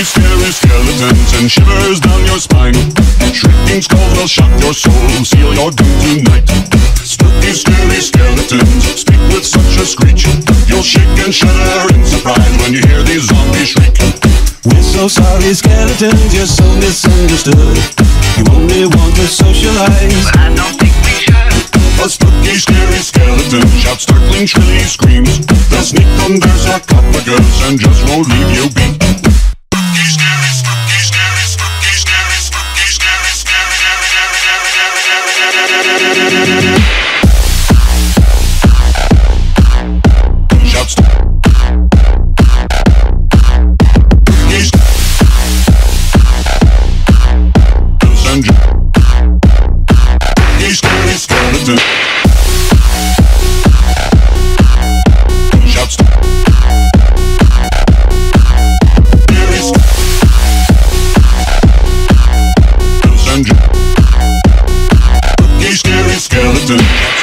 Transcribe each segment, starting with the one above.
scary skeletons and shivers down your spine. Shrieking skulls will shock your soul, seal your doom tonight. Spooky, scary skeletons speak with such a screech. You'll shake and shudder in surprise when you hear these zombies shriek. We're so sorry, skeletons, you're so misunderstood. You only want to socialize, but I don't think we should. A spooky, scary skeleton shouts startling, shrilly screams. They'll sneak from their sarcophagus and just won't leave you be. Spooky, scary, spooky, scary, spooky, scary, spooky, scary, scary, shouts. Scary skeleton shouts. Scary skeleton.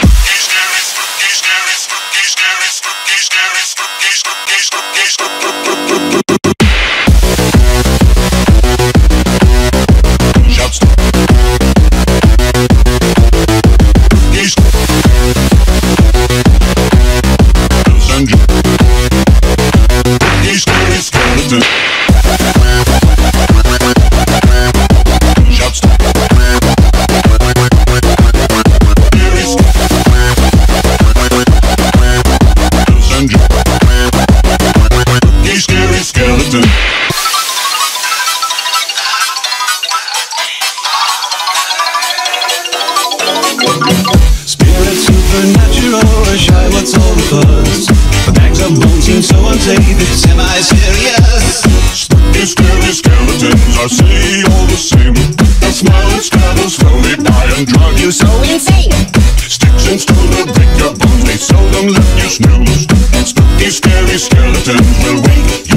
spirit supernatural, or shy, what's all the buzz? The bags of bones seem so unsafe, it's semi-serious. Spooky, scary skeletons are silly all the same. They'll smile and scabble slowly by and drive you so Insane. sticks and stones will break your bones, they seldom let you snooze. Spooky, scary skeletons will wake you